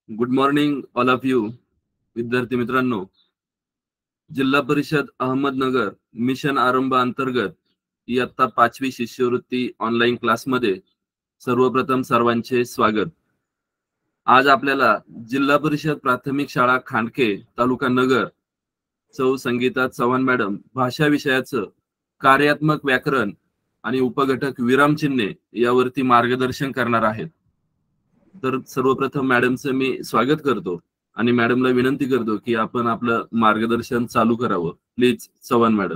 Good morning all of you. विद्यार्थी मित्रांनो, जिल्हा परिषद अहमदनगर मिशन आरंभ अंतर्गत इयत्ता 5वी शिष्यवृत्ती ऑनलाईन क्लासमध्ये सर्वप्रथम सर्वांचे स्वागत. आज आपल्याला जिल्हा परिषद प्राथमिक शाळा खांडके तालुका नगर सौ संगीता चव्हाण मॅडम भाषा विषयाचं कार्यात्मक व्याकरण आणि उपघटक विरामचिन्हे यावरती मार्गदर्शन करणार आहेत. तर सर्वप्रथम मॅडमचं मी स्वागत करतो आणि मॅडमला विनंती करतो की आपण आपलं मार्गदर्शन चालू करावं. Please Chavan madam.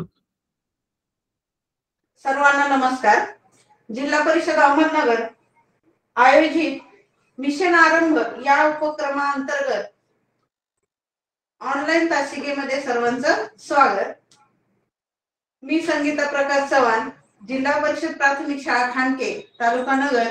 सर्वांना नमस्कार. जिल्हा परिषद अहमदनगर आयोजित मिशन आरंभ या उपक्रमाअंतर्गत ऑनलाईन तासिकेमध्ये सर्वांचं स्वागत. मी संगीता प्रकाश चव्हाण, जिल्हा परिषद प्राथमिक शाळा खांडके तालुका नगर.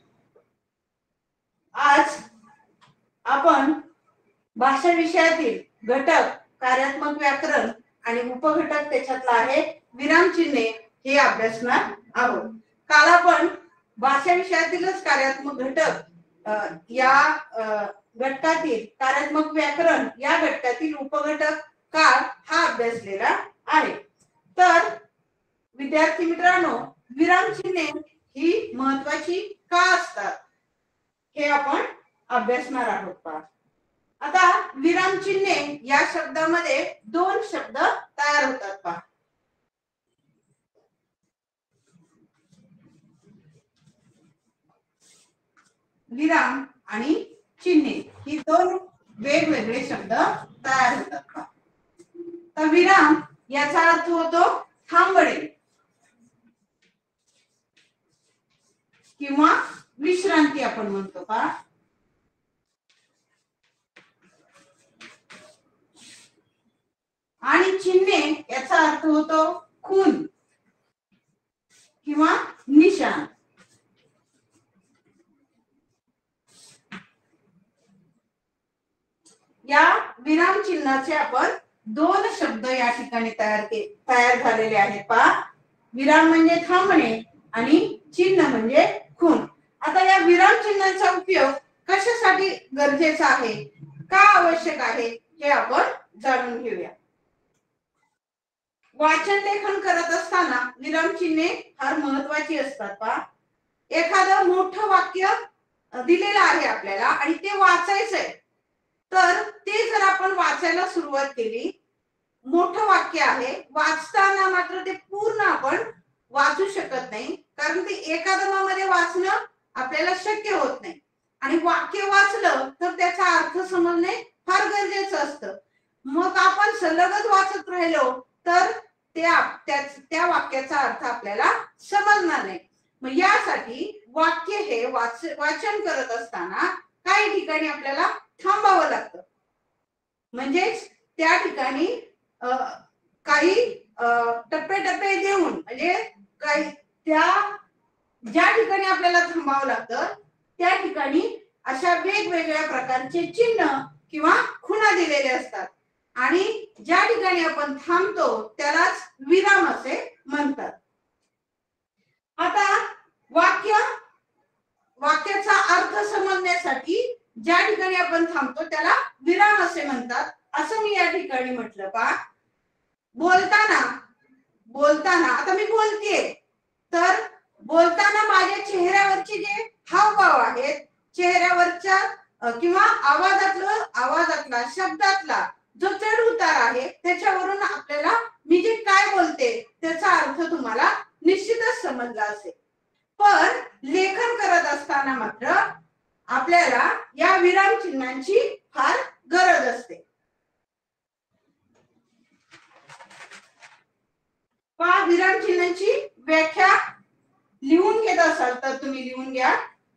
आज आपण भाषा विषयातील घटक कार्यात्मक व्याकरण आणि उपघटक त्याच्यातला आहे विरामचिन्हे हे अभ्यासणार आहोत. काल आपण भाषा विषयातीलच कार्यात्मक घटक या घटकातील कार्यात्मक व्याकरण या घटकातील उपघटक काळ हा अभ्यासलेला आहे. तर विद्यार्थी मित्रांनो, विरामचिन्हे ही महत्वाची का असतात हे आपण अभ्यासणार आहोत. पहा, आता विरामचिन्हे या शब्दामध्ये दोन शब्द तयार होतात. पहा, विराम आणि चिन्हे ही दोन वेगवेगळे शब्द तयार होतात. तर विराम याचा अर्थ होतो थांबणे किंवा विश्रांती आपण म्हणतो. का आणि चिन्हे याचा अर्थ होतो खून किंवा निशाण. या विराम चिन्हाचे आपण दोन शब्द या ठिकाणी तयार झालेले आहेत. पहा, विराम म्हणजे थांबणे आणि चिन्ह म्हणजे खून. आता या विराम चिन्हाचा उपयोग कशासाठी गरजेचा आहे, का आवश्यक आहे हे आपण जाणून घेऊया. वाचन लेखन करत असताना विराम चिन्हे फार महत्वाची असतात. पहा, एखादं मोठं वाक्य दिलेलं आहे आपल्याला आणि ते वाचायचंय, तर ते जर आपण वाचायला सुरुवात केली, मोठं वाक्य आहे, वाचताना मात्र ते पूर्ण आपण वाचू शकत नाही, कारण ते एकादमामध्ये वाचणं आपल्याला शक्य होत नाही. आणि वाक्य वाचलं तर त्याचा अर्थ समजणे फार गरजेचं असतं. मग आपण सलगच वाचत राहिलो तर त्या वाक्याचा अर्थ आपल्याला समजणार नाही. मग यासाठी वाक्य हे वाचन करत असताना काही ठिकाणी आपल्याला थांबावं लागतं. म्हणजेच त्या ठिकाणी काही टप्पे देऊन, म्हणजे काही ज्या ठिकाणी आपल्याला थांबावं लागतं त्या ठिकाणी अशा वेगवेगळ्या प्रकारचे चिन्ह किंवा खुणा दिलेले असतात आणि ज्या ठिकाणी आपण थांबतो त्यालाच विराम असे म्हणतात. आता वाक्याचा अर्थ समजण्यासाठी ज्या ठिकाणी आपण थांबतो त्याला विराम असे म्हणतात, असं मी या ठिकाणी म्हटलं. पहा, बोलताना आता मी बोलतेय, तर बोलताना माझ्या चेहऱ्यावरचे जे हावभाव आहेत, चेहऱ्यावरच्या किंवा आवाजातला शब्दातला जो चढ उतार आहे, त्याच्यावरून आपल्याला मी जे काय बोलते त्याचा अर्थ तुम्हाला निश्चितच समजला असेल. पण लेखन करत असताना मात्र आपल्याला या विराम चिन्हांची फार गरज असते. पहा, विराम चिन्हांची व्याख्या लिहून घेत असाल तर तुम्ही लिहून घ्या.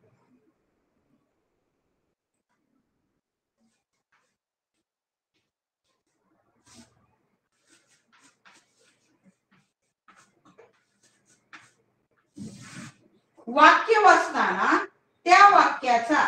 वाक्य वाचताना त्या वाक्याचा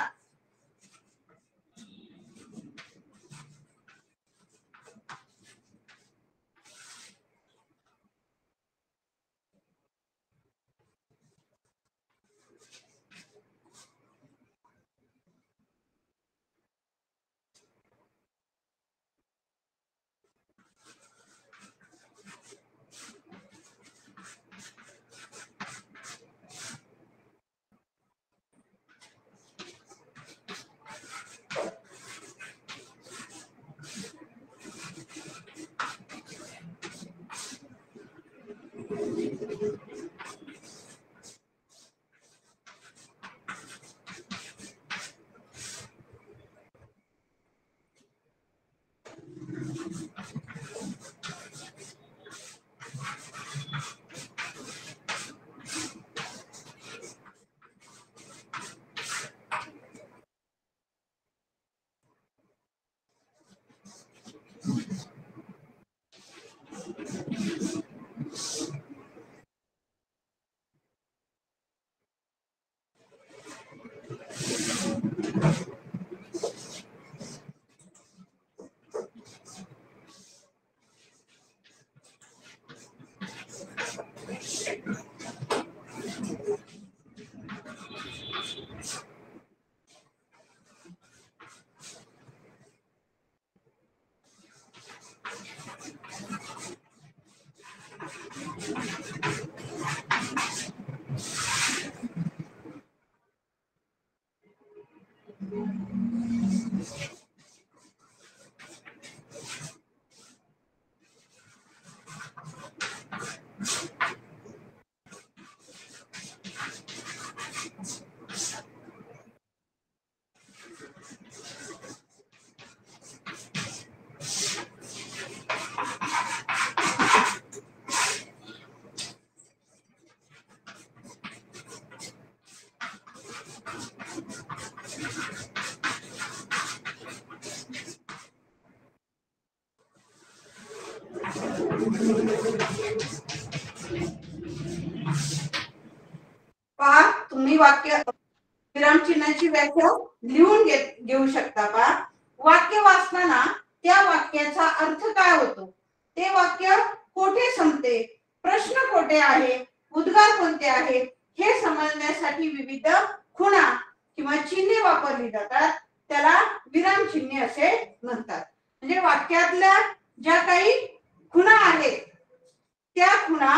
पहा, तुम्ही वाक्य विरामचिन्हाची व्याख्या लिहून घेऊ शकता का? वाक्य वाचताना त्या वाक्याचा अर्थ काय होतो, ते वाक्य कोठे संपते, प्रश्न कोठे आहे, उद्गार कोणते आहेत, हे समजण्यासाठी विविध खुणा किंवा चिन्हे वापरली जातात. त्याला विरामचिन्हे असे म्हणतात. म्हणजे वाक्यातल्या ज्या काही खुणा आहेत त्या खुणा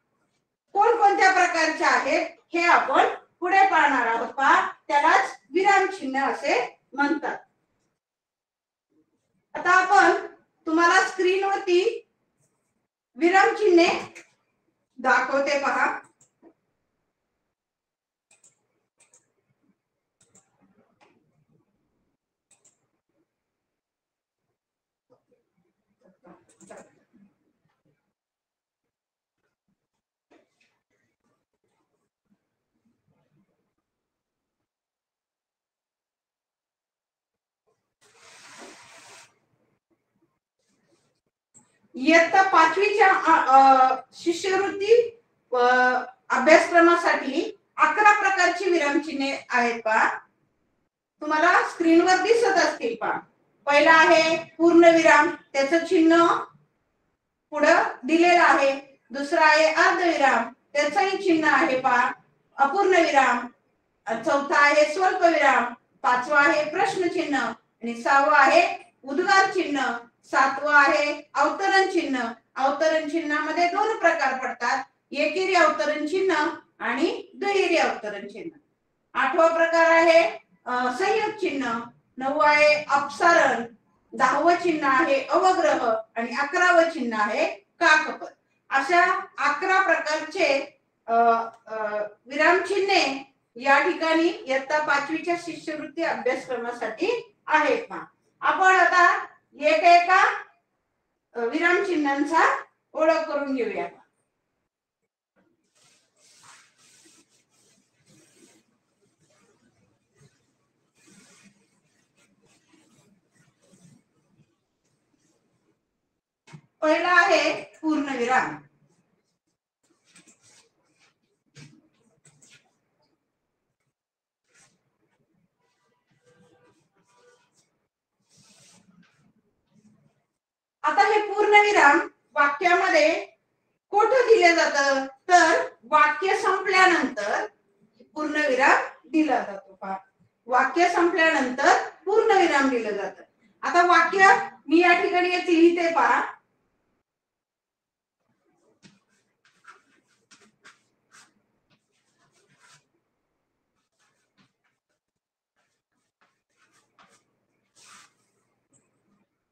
कोणकोणत्या प्रकारच्या आहेत हे आपण पुढे पाहणार आहोत. पहा, त्यालाच विरामचिन्ह असे म्हणतात. आता आपण तुम्हाला स्क्रीनवरती विरामचिन्हे दाखवते. पहा, इयत्ता 5वीच्या शिष्यवृत्ती अभ्यासक्रमासाठी 11 प्रकारची विरामचिन्हे आहेत. पहा, तुम्हाला स्क्रीनवर दिसत असतील. पहा, पहिला आहे पूर्णविराम, त्याचं चिन्ह पुढे दिलेलं आहे. दुसरा आहे अर्धविराम, त्याचंही चिन्ह आहे. पहा, अपूर्णविराम. चौथा आहे स्वल्पविराम. पाचवा आहे प्रश्नचिन्ह आणि सहावा आहे उद्गार चिन्ह. सातवा आहे अवतरण चिन्ह. अवतरण चिन्हामध्ये 2 प्रकार पडतात, एकेरी अवतरण चिन्ह आणि दुहेरी अवतरण चिन्ह. 8वा प्रकार आहे संयुक्त चिन्ह. 9वा आहे अपसारण. 10वं चिन्ह आहे अवग्रह आणि 11वं चिन्ह आहे काकपद. अशा 11 प्रकारचे विरामचिन्हे या ठिकाणी इयत्ता 5वीच्या शिष्यवृत्ती अभ्यासक्रमासाठी आहेत. आपण आता एका विरामचिन्हांचा ओळख करून घेऊया. पहिला आहे पूर्णविराम. आता हे पूर्णविराम वाक्यामध्ये कुठे दिले जातं, तर वाक्य संपल्यानंतर पूर्णविराम दिला जातो. पहा, वाक्य संपल्यानंतर पूर्णविराम दिलं जातं. आता वाक्य मी या ठिकाणी एक लिहिते. पहा,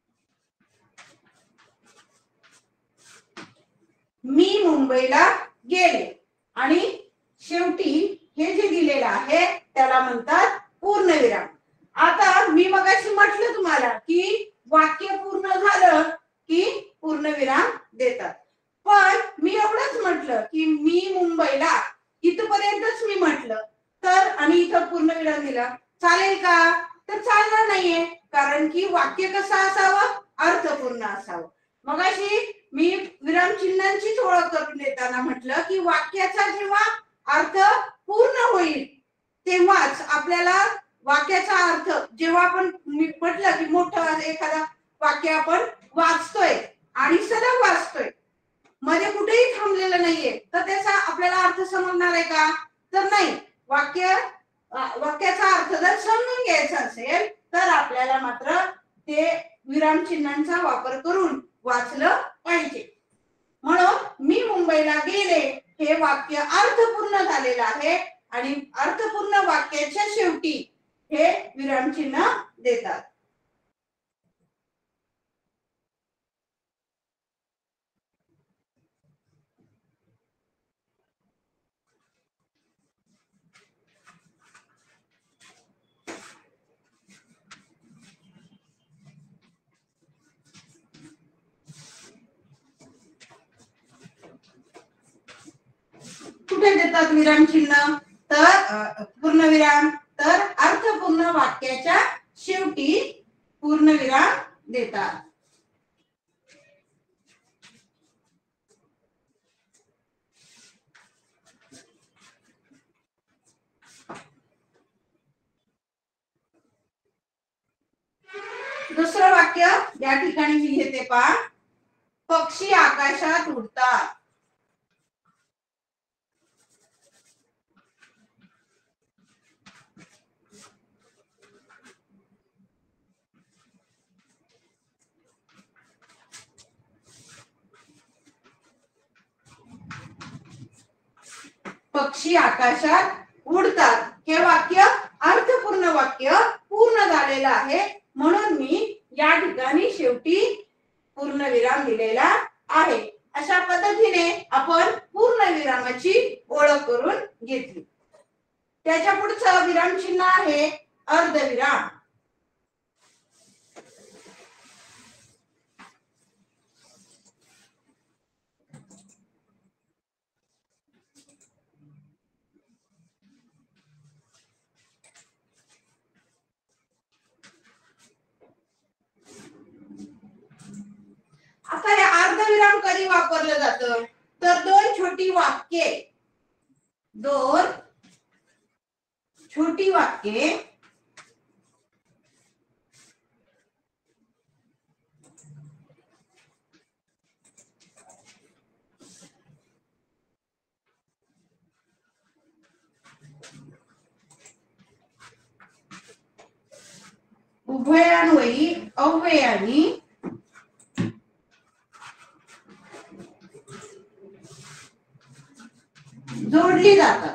मी मुंबईला गेले आणि शेवटी हे जे दिलेलं आहे त्याला म्हणतात पूर्णविराम. आता मी मगाशी म्हटलं तुम्हाला की वाक्य पूर्ण झालं की पूर्णविराम देतात, पण मी एवढंच म्हटलं की मी मुंबईला इथपर्यंतच मी म्हटलं तर आणि इथं पूर्णविराम दिला चालेल का? तर चालणार नाहीये, कारण की वाक्य कसं असावं, अर्थपूर्ण असावं. मगाशी मी विरामचिन्हांचीच ओळख करून देताना म्हटलं की वाक्याचा जेव्हा अर्थ पूर्ण होईल तेव्हाच आपल्याला वाक्याचा अर्थ, जेव्हा आपण म्हटलं की मोठं एखादा वाक्य आपण वाचतोय आणि सलग वाचतोय, मध्ये कुठेही थांबलेलं नाहीये, तर त्याचा आपल्याला अर्थ समजणार आहे का? तर नाही. वाक्याचा अर्थ जर समजून घ्यायचा असेल तर आपल्याला मात्र ते विरामचिन्हांचा वापर करून वाचलं पाहिजे. म्हणून मी मुंबईला गेले हे वाक्य अर्थपूर्ण झालेलं आहे आणि अर्थपूर्ण वाक्याच्या शेवटी हे विरामचिन्ह देतात. कुठे देतात विरामचिन्ह? तर पूर्णविराम. तर अर्थपूर्ण वाक्याच्या शेवटी पूर्णविराम देतात. दुसरं वाक्य या ठिकाणी मी घेते पहा. पक्षी आकाशात उडतात. पक्षी आकाशात उडतात हे वाक्य अर्थपूर्ण वाक्य पूर्ण झालेलं आहे, म्हणून मी या ठिकाणी शेवटी पूर्णविराम दिलेला आहे. अशा पद्धतीने आपण पूर्णविरामाची ओळख करून घेतली. त्याच्या पुढचं विरामचिन्ह आहे अर्धविराम. आता हे अर्धविराम कधी वापरलं जातं? तर दोन छोटी वाक्ये उभयान्वयी अव्ययानी जोडली जातात.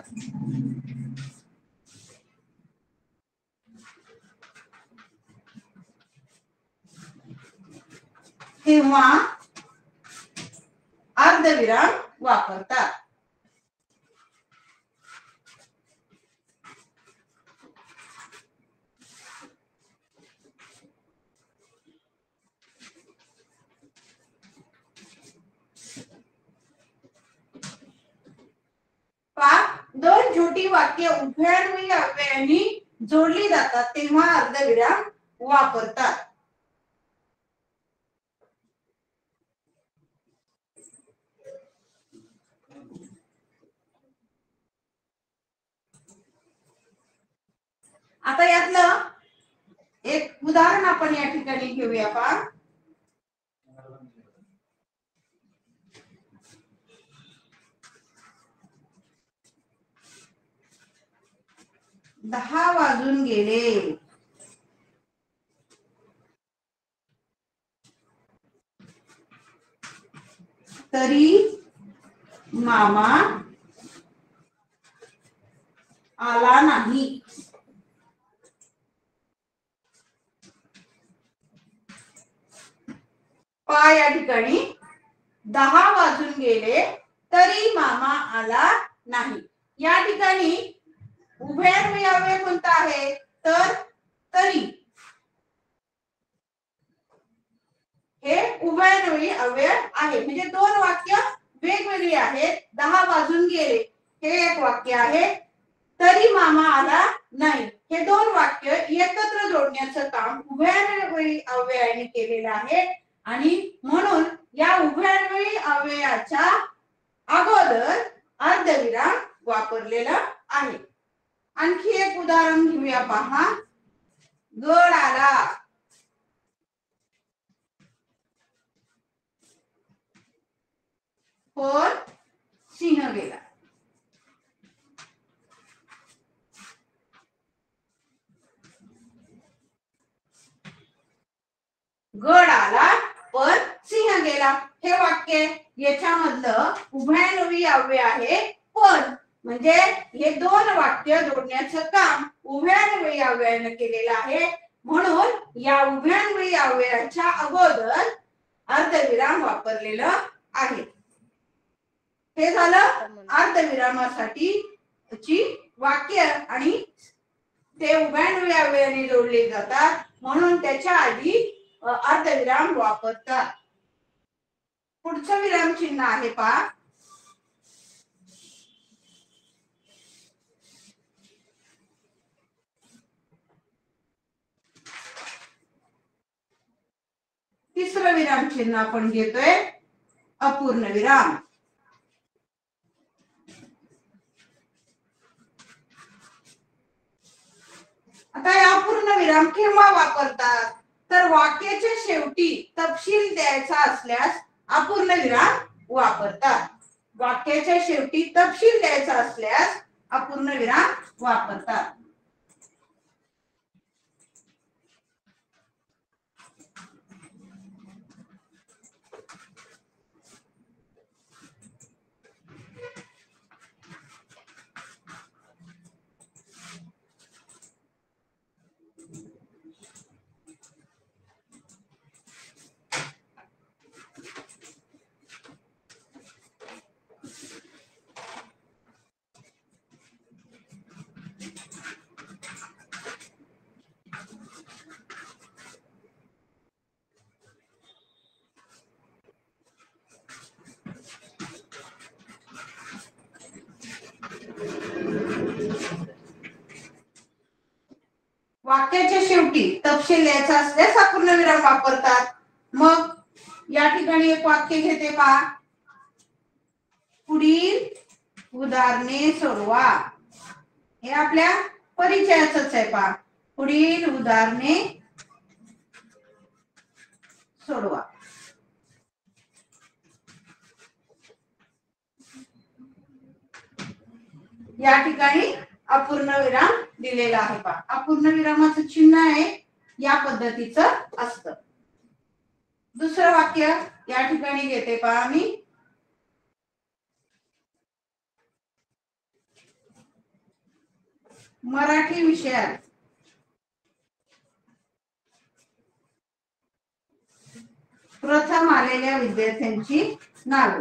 तेव्हा अर्धविराम वापरतात. दोन छोटी वाक्य उभयान्वयी अव्ययानी जोडली जातात तेव्हा अर्धविराम वापरतात. आता यातलं एक उदाहरण आपण या ठिकाणी घेऊया पहा. दहा वाजून गेले. तरी मामा आला नाही. पहा या ठिकाणी 10 वाजून गेले तरी मामा आला नाही. या ठिकाणी उभयन्वयी अव्यय कोणता आहे तर तरी. हे उभयन्वयी अव्यय आहे. म्हणजे दोन वाक्य वेगवेगळी आहेत. 10 वाजून गेले हे एक वाक्य आहे. तरी मामा आला नाही हे दोन वाक्य एकत्र जोडण्याचं काम उभयन्वयी अव्ययाने केलेलं आहे. आणि म्हणून या उभयन्वयी अव्ययाच्या अगोदर अर्धविराम वापरलेला आहे. आणखी एक उदाहरण घेऊया पहा. गड आला. पण सिंह गेला. गड आला पण सिंह गेला हे वाक्य याच्यामधलं उभयन्वयी अव्यय आहे. पण म्हणजे हे दोन वाक्य जोडण्याचं काम उभयन्वयी अव्ययाने केलेलं आहे. म्हणून या उभयन्वयी अव्ययाच्या अगोदर अर्धविराम वापरलेलं आहे. हे झालं अर्धविरामासाठी वाक्य आणि ते उभयन्वयी अव्ययाने जोडले जातात. म्हणून त्याच्या आधी अर्धविराम वापरतात. पुढचं विराम चिन्ह आहे पहा. तिसरं विराम चिन्ह आपण घेतोय अपूर्ण विराम. आता या अपूर्ण विराम केव्हा वापरतात तर वाक्याच्या शेवटी तपशील द्यायचा असल्यास अपूर्ण विराम वापरतात. वाक्याच्या शेवटी तपशील द्यायचा असल्यास अपूर्ण विराम वापरतात. वाक्याच्या शेवटी तपशील द्यायचा असल्यास अपूर्ण विराम वापरतात. मग या ठिकाणी एक वाक्य घेते पहा. पुढील उदाहरणे सोडवा. हे आपल्या परिचयाचंच आहे पहा. पुढील उदाहरणे सोडवा. या ठिकाणी अपूर्ण विराम दिलेला आहे पहा. अपूर्ण विरामाचं चिन्ह आहे या पद्धतीचं असतं. दुसरं वाक्य या ठिकाणी घेते पहा मी. मराठी विषयात प्रथम आलेल्या विद्यार्थ्यांची नावे.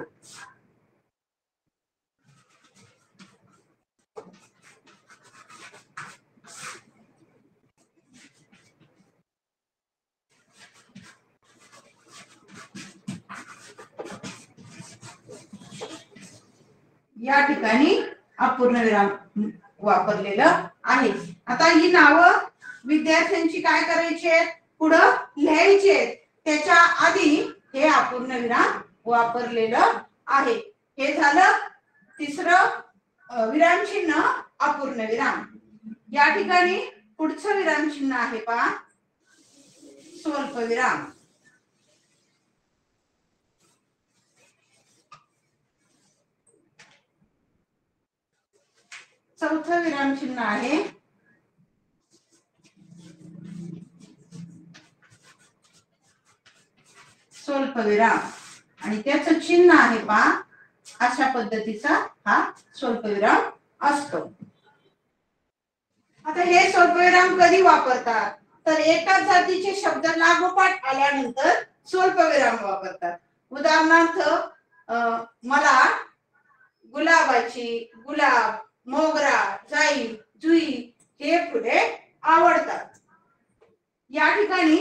या ठिकाणी अपूर्ण विराम वापरलेलं आहे. आता ही नावं विद्यार्थ्यांची काय करायची आहेत पुढं लिहायची आहेत. त्याच्या आधी हे अपूर्ण विराम वापरलेलं आहे. हे झालं तिसरं विराम चिन्ह अपूर्ण विराम. या ठिकाणी पुढचं विराम चिन्ह आहे पहा स्वल्प विराम. चौथं विराम चिन्ह आहे स्वल्प विराम आणि त्याचं चिन्ह आहे पहा अशा पद्धतीचा हा स्वल्प विराम असतो. आता हे स्वल्पविराम कधी वापरतात तर एकाच जातीचे शब्द लागोपाठ आल्यानंतर स्वल्पविराम वापरतात. उदाहरणार्थ मला गुलाबाची, गुलाब, मोगरा, जाई, जुई हे फुले आवडतात. या ठिकाणी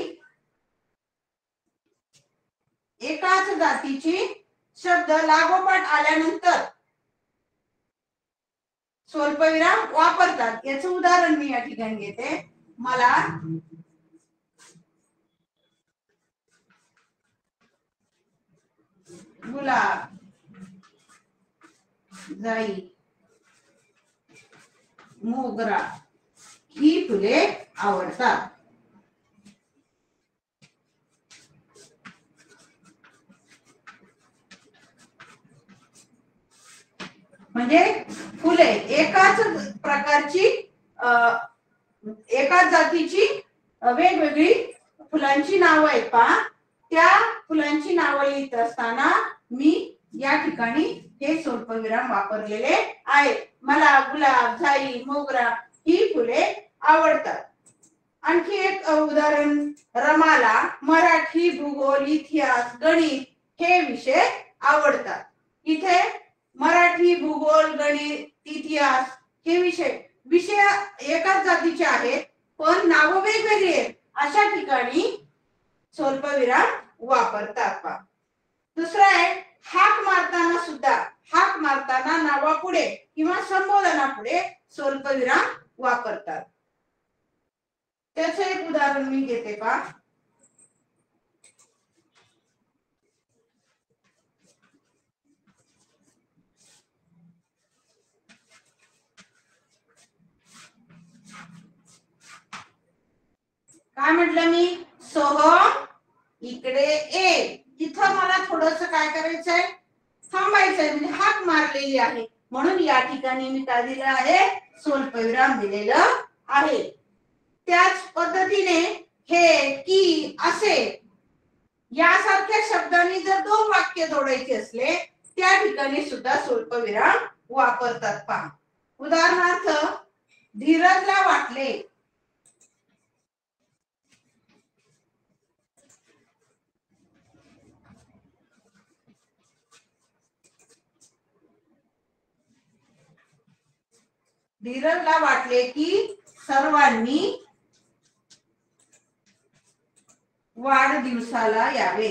एकाच जातीची शब्द लागोपाठ आल्यानंतर स्वल्पविराम वापरतात. याचं उदाहरण मी या ठिकाणी घेते. मला गुलाब, जाई, मोगरा ही फुले आवडतात. म्हणजे फुले एकाच प्रकारची एकाच जातीची वेगवेगळी फुलांची नावं आहेत पहा. त्या फुलांची नावं लिहित असताना मी या ठिकाणी हे स्वल्पविराम वापरलेले आहेत. मला गुलाब, जाई, मोगरा ही फुले आवडतात. आणखी एक उदाहरण, रमाला मराठी, भूगोल, इतिहास, गणित हे विषय आवडतात. इथे मराठी, भूगोल, गणित, इतिहास हे विषय एकाच जातीचे आहेत पण नाव वेगवेगळी आहेत. अशा ठिकाणी स्वल्पविराम वापरतात पहा. दुसरं आहे हाक मारताना सुद्धा, हाक मारताना नावापुढे किंवा संबोधनापुढे स्वल्पविराम वापरतात. त्याचं एक उदाहरण मी घेते पहा. काय म्हटलं मी, सोहम इकडे ये. इथं मला थोडस काय करायचंय, थांबायचंय. म्हणजे हाक मारलेली आहे म्हणून या ठिकाणी मी काय दिलं आहे, स्वल्पविराम दिलेलं आहे. त्याच पद्धतीने हे, की, असे यासारख्या शब्दांनी जर दोन वाक्य जोडायचे असले त्या ठिकाणी सुद्धा स्वल्पविराम वापरतात पहा. उदाहरणार्थ, धीरजला वाटले. धीरजला वाटले की सर्वांनी वाढदिवसाला यावे.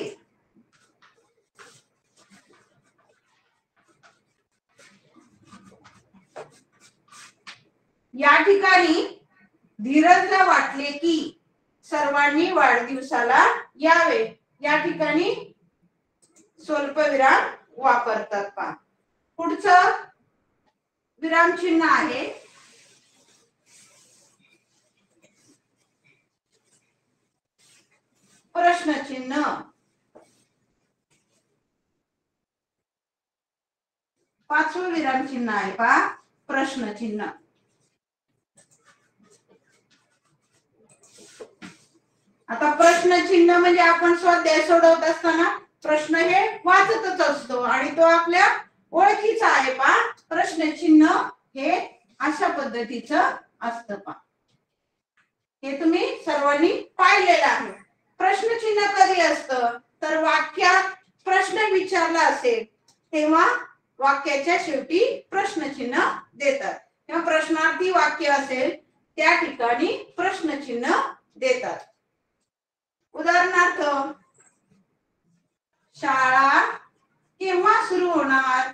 या ठिकाणी धीरजला वाटले की सर्वांनी वाढदिवसाला यावे या ठिकाणी स्वल्पविराम वापरतात पहा. पुढचं विराम चिन्ह आहे प्रश्नचिन्ह. पाचवं विराम चिन्ह आहे पहा, प्रश्नचिन्ह. आता प्रश्नचिन्ह म्हणजे आपण स्वाध्याय सोडवत असताना प्रश्न हे वाचतच असतो आणि तो आपल्या ओळखीचा आहे पहा. प्रश्नचिन्ह हे अशा पद्धतीचं असतं पहा. हे तुम्ही सर्वांनी पाहिलेलं आहे. प्रश्नचिन्ह कधी असतं तर वाक्यात प्रश्न विचारला असेल तेव्हा वाक्याच्या शेवटी प्रश्नचिन्ह देतात. किंवा प्रश्नार्थी वाक्य असेल त्या ठिकाणी प्रश्नचिन्ह देतात. उदाहरणार्थ, शाळा केव्हा सुरू होणार?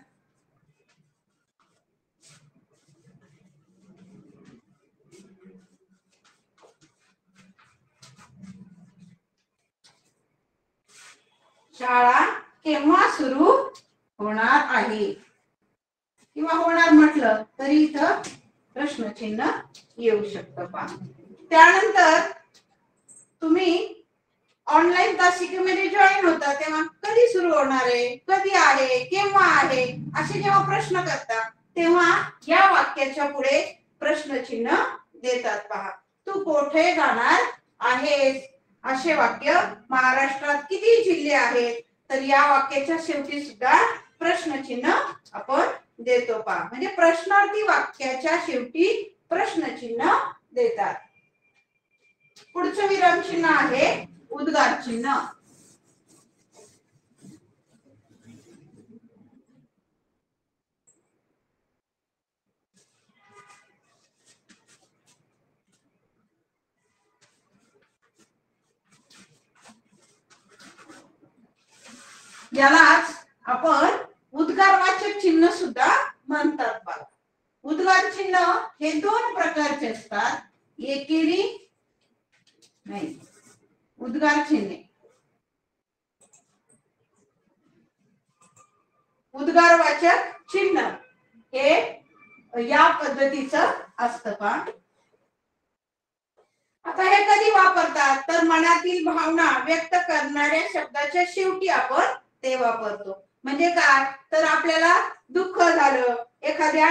शाळा केव्हा सुरू होणार आहे किंवा होणार म्हटलं तरी इथं प्रश्नचिन्ह येऊ शकतं पहा. त्यानंतर तुम्ही ऑनलाईन तासिकेमध्ये जॉईन होता तेव्हा कधी सुरू होणार आहे, कधी आहे, केव्हा आहे असे जेव्हा प्रश्न करता तेव्हा या वाक्याच्या पुढे प्रश्नचिन्ह देतात पहा. तू कोठे जाणार आहेस असे वाक्य. महाराष्ट्रात किती जिल्हे आहेत तर या वाक्याच्या शेवटी सुद्धा प्रश्नचिन्ह आपण देतो पहा. म्हणजे प्रश्नार्थी वाक्याच्या शेवटी प्रश्नचिन्ह देतात. पुढचं विराम चिन्ह आहे उद्गार चिन्ह. यालाच आपण उद्गारवाचक चिन्ह सुद्धा म्हणतात बघा. उद्गार चिन्ह हे दोन प्रकारचे असतात. एकेरी नाही उद्गार चिन्हे उद्गारवाचक चिन्ह हे या पद्धतीचं असतं का. आता हे कधी वापरतात तर मनातील भावना व्यक्त करणाऱ्या शब्दाच्या शेवटी आपण ते वापरतो. म्हणजे काय तर आपल्याला दुःख झालं, एखाद्या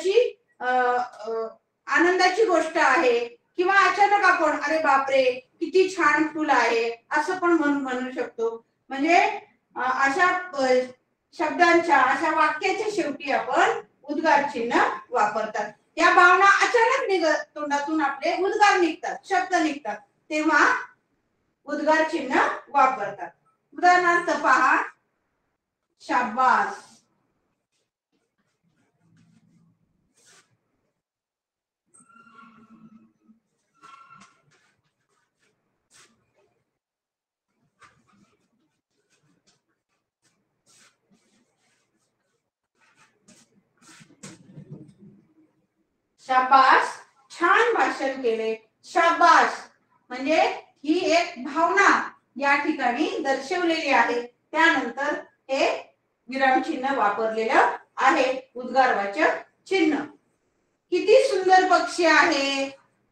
आनंदाची गोष्ट आहे किंवा अचानक आपण अरे बापरे किती छान फुल आहे असं पण म्हणू शकतो. म्हणजे अशा शब्दांच्या अशा वाक्याच्या शेवटी आपण उद्गार चिन्ह वापरतात. या भावना अचानक तोंडातून आपले उद्गार निघतात, शब्द निघतात, तेव्हा उद्गार चिन्ह वापरतात. उदाहरणार्थ पहा, शाबास, शाबास, छान भाषण केले. शाबास म्हणजे ही एक भावना या ठिकाणी दर्शवलेली आहे. त्यानंतर हे विराम चिन्ह वापरलेलं आहे, उद्गारवाचक चिन्ह. किती सुंदर पक्षी आहे.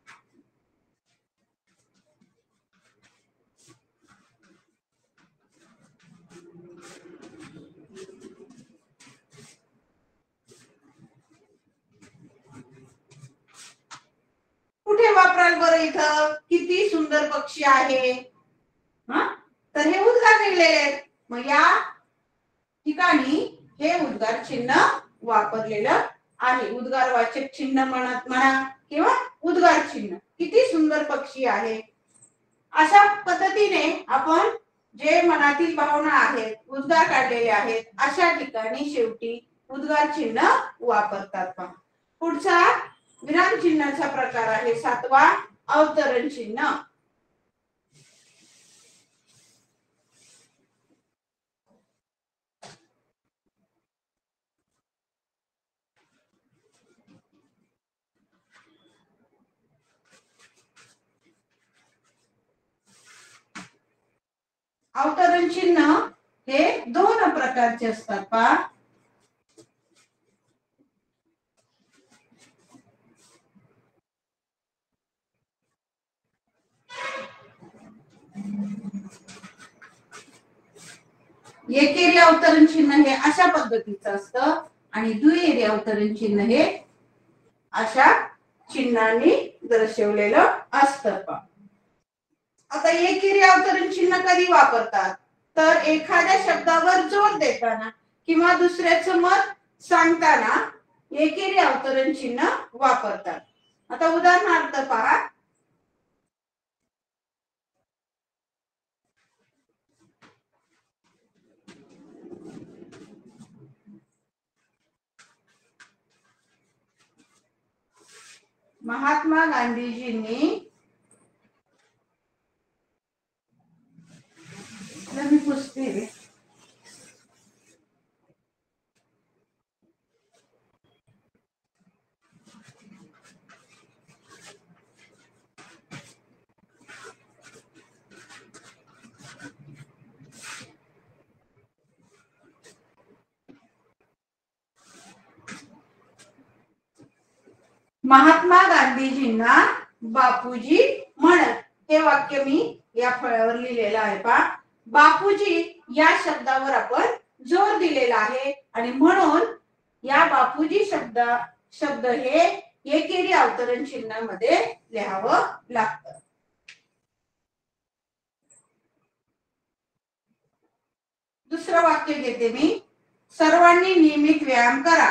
कुठे वापराल बरं इथं, किती सुंदर पक्षी आहे. तर हे उद्गार निघलेले आहेत. मग या ठिकाणी हे उद्गार चिन्ह वापरलेलं आहे. उद्गारवाचक चिन्ह म्हणा किंवा उद्गार चिन्ह. किती सुंदर पक्षी आहे. अशा पद्धतीने आपण जे मनातील भावना आहेत, उद्गार काढलेले आहेत, अशा ठिकाणी शेवटी उद्गार चिन्ह वापरतात. पुढचा विराम चिन्हाचा प्रकार आहे 7वा, अवतरण चिन्ह. अवतरण चिन्ह हे दोन प्रकारचे असतात पहा. एकेरी अवतरण चिन्ह हे अशा पद्धतीचं असतं आणि दुहेरी अवतरण चिन्ह हे अशा चिन्हांनी दर्शवलेलं असतं. आता एकेरी अवतरण चिन्ह कधी वापरतात तर एखाद्या शब्दावर जोर देताना किंवा दुसऱ्याचं मत सांगताना एकेरी अवतरण चिन्ह वापरतात. आता उदाहरणार्थ पहा, महात्मा गांधीजींनी मी पुसते महात्मा गांधीजींना बापूजी म्हणत. हे वाक्य मी या फळ्यावर लिहिलेलं आहे पहा. बापूजी या शब्दावर आपण जोर दिलेला आहे आणि म्हणून या बापूजी शब्द हे एकेरी अवतरण चिन्हामध्ये लिहावं लागतं. दुसरं वाक्य घेते मी, सर्वांनी नियमित व्यायाम करा.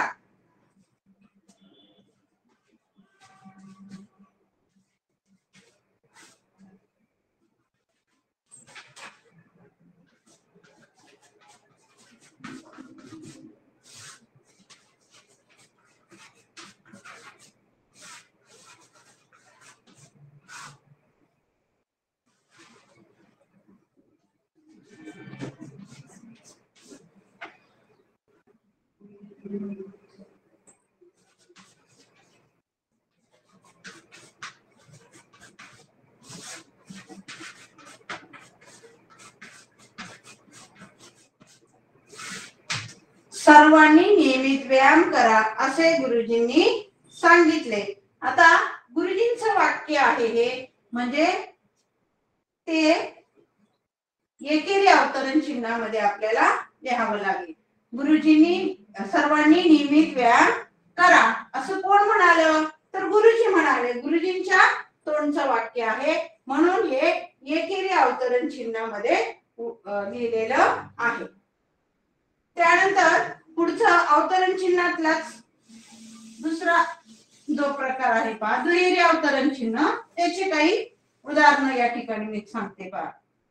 सर्वांनी नियमित व्यायाम करा असे गुरुजींनी सांगितले. आता गुरुजींचं वाक्य आहे हे, म्हणजे ते एकेरी अवतरण चिन्हामध्ये आपल्याला लिहावं लागेल. गुरुजींनी सर्वांनी नियमित व्यायाम करा असं कोण म्हणालं, तर गुरुजी म्हणाले. गुरुजींच्या तोंडचं वाक्य आहे, म्हणून हे एकेरी अवतरण चिन्हामध्ये लिहिलेलं आहे. त्यानंतर पुढचं अवतरण चिन्हातलाच दुसरा जो प्रकार आहे पहा, दुहेरी अवतरण चिन्ह, त्याचे काही उदाहरणं या ठिकाणी मी सांगते पहा.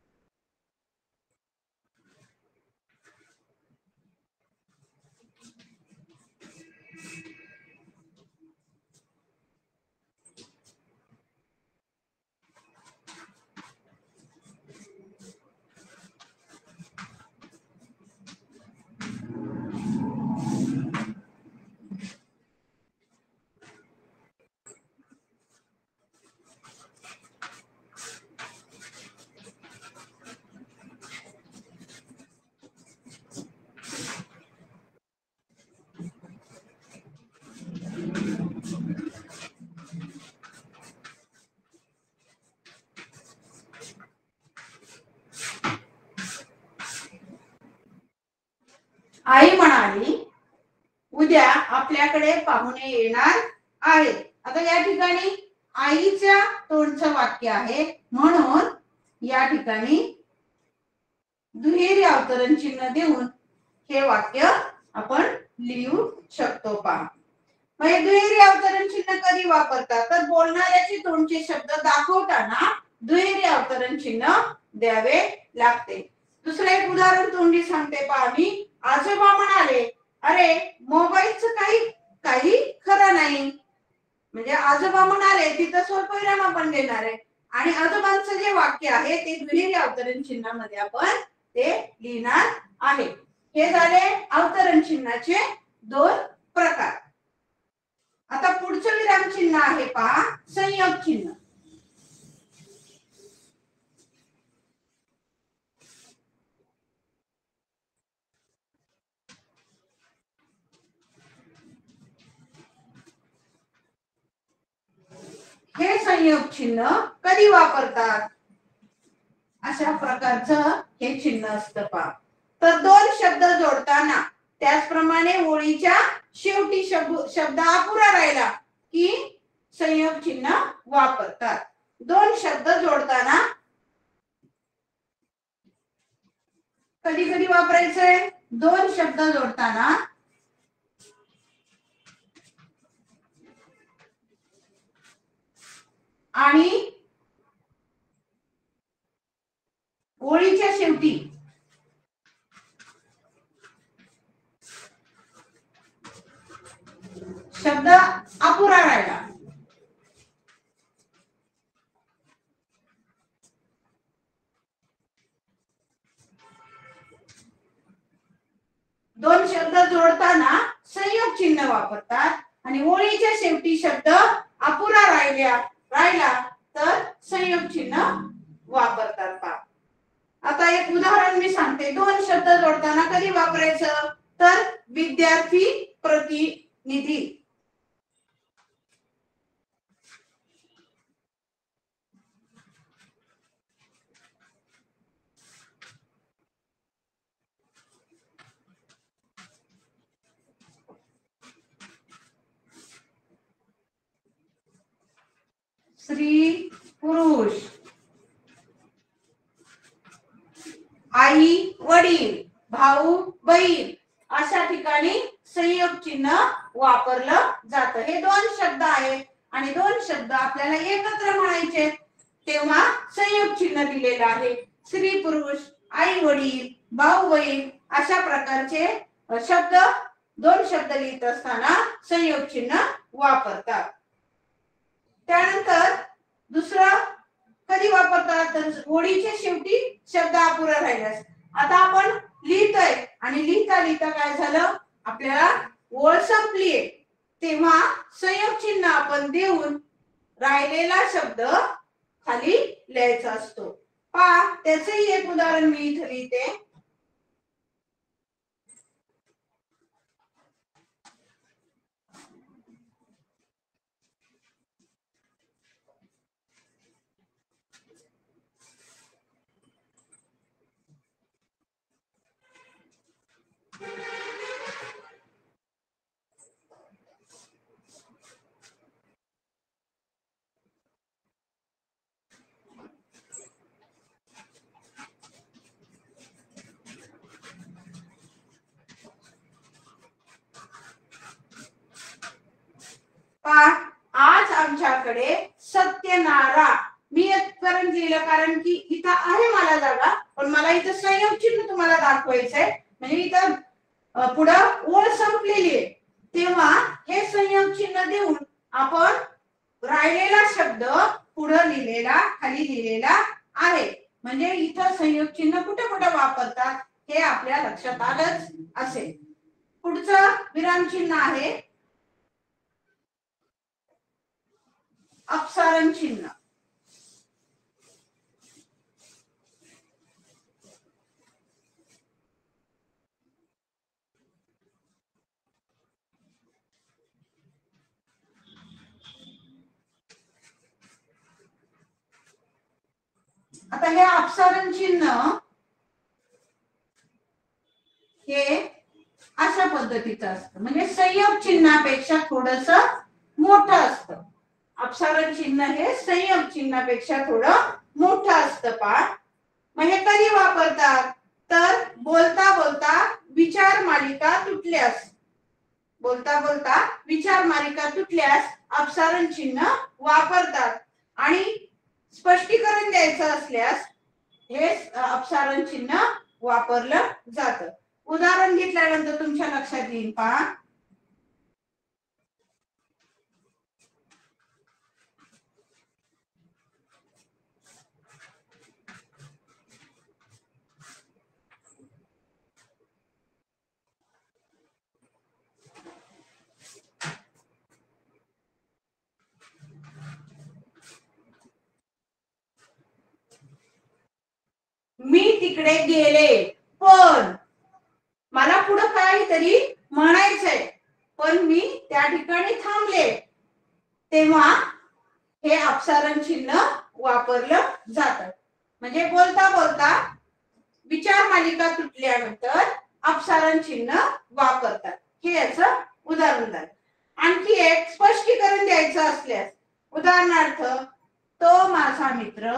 आई म्हणाली, उद्या आपल्याकडे पाहुणे येणार आहेत. आता या ठिकाणी आईच्या तोंडचं वाक्य आहे, म्हणून या ठिकाणी दुहेरी अवतरण चिन्ह देऊन हे वाक्य आपण लिहू शकतो पहा. म्हणजे दुहेरी अवतरण चिन्ह कधी वापरतात, तर बोलणाऱ्याचे तोंडचे शब्द दाखवताना दुहेरी अवतरण चिन्ह द्यावे लागते. दुसरं एक उदाहरण तोंडी सांगते पहा मी. आजोबा म्हणाले, अरे मोबाईलचं काही खरं नाही. म्हणजे आजोबा म्हणाले तिथं स्वल्पविराम आपण देणार आहे, आणि आजोबांचं जे वाक्य आहे ते दुहेरी अवतरण चिन्हामध्ये आपण ते लिहिणार आहे. हे झाले अवतरण चिन्हाचे दोन प्रकार. आता पुढचं विराम चिन्ह आहे पहा, संयोग चिन्ह. हे संयोग चिन्ह कधी वापरतात, अशा प्रकारचं हे चिन्ह असतं पहा. तर दोन शब्द जोडताना, त्याचप्रमाणे ओळीच्या शेवटी शब्द अपुरा राहिला की संयोग चिन्ह वापरतात. दोन शब्द जोडताना कधी कधी वापरायचंय, दोन शब्द जोडताना आणि ओळीच्या शेवटी शब्द अपुरा राहिला. दोन शब्द जोडताना संयोग चिन्ह वापरतात, आणि ओळीच्या शेवटी शब्द अपुरा राहिला तर संयोग चिन्ह वापरतात पहा. आता एक उदाहरण मी सांगते. दोन शब्द जोडताना कधी वापरायचं, तर विद्यार्थी प्रतिनिधी. स्त्री पुरुष, आई वडील, भाऊ बहीण, अशा ठिकाणी संयोग चिन्ह वापरलं जातं. हे दोन शब्द आहेत आणि दोन शब्द आपल्याला एकत्र म्हणायचे, तेव्हा संयोग चिन्ह दिलेलं आहे. स्त्री पुरुष, आई वडील, भाऊ बहीण अशा प्रकारचे शब्द, दोन शब्द लिहित असताना संयोग चिन्ह वापरतात. त्यानंतर दुसरं कधी वापरतात, तर ओळीच्या शेवटी शब्द अपुरा राहिल्यास. आता आपण लिहितोय आणि लिहिता लिहिता काय झालं, आपल्याला ओळ संपलीये तेव्हा संयोग चिन्ह आपण देऊन राहिलेला शब्द खाली लिहायचा असतो। पहा त्याचंही एक उदाहरण मी इथे लिहिते। आज आमच्याकडे सत्यनारा मी इथपर्यंत लिहिलं कारण की इथं आहे मला जागा, पण मला इथं संयोग चिन्ह तुम्हाला दाखवायचंय। म्हणजे इथं पुढं ओळ संपलेली आहे तेव्हा हे संयोग चिन्ह देऊन आपण राहिलेला शब्द पुढे लिहिलेला खाली लिहिलेला आहे। म्हणजे इथं संयोग चिन्ह कुठे कुठे वापरतात हे आपल्या लक्षात आलंच असेल। पुढचं विराम चिन्ह आहे अपसारण चिन्ह। आता हे अपसारण चिन्ह हे अशा पद्धतीचं असतं, म्हणजे संयोग चिन्हापेक्षा थोडस मोठं असतं। अपसारण चिन्ह हे संयोग चिन्हापेक्षा थोडं मोठं असतं। पहा मग हे कधी वापरतात तर बोलता बोलता विचार मालिका तुटल्यास, बोलता बोलता विचार मालिका तुटल्यास अपसारण चिन्ह वापरतात। आणि स्पष्टीकरण द्यायचं असल्यास हे अपसारण चिन्ह वापरलं जातं। उदाहरण घेतल्यानंतर तुमच्या लक्षात येईल। पहा मी तिकडे गेले पण मला पुढे काहीतरी म्हणायचंय पण मी त्या ठिकाणी थांबले तेव्हा हे अपसारण चिन्ह वापरलं जातं। म्हणजे बोलता बोलता विचार मालिका तुटल्यानंतर अपसारण चिन्ह वापरतात। हे याचं उदाहरण आहे। आणखी एक स्पष्टीकरण द्यायचं असल्यास उदाहरणार्थ तो माझा मित्र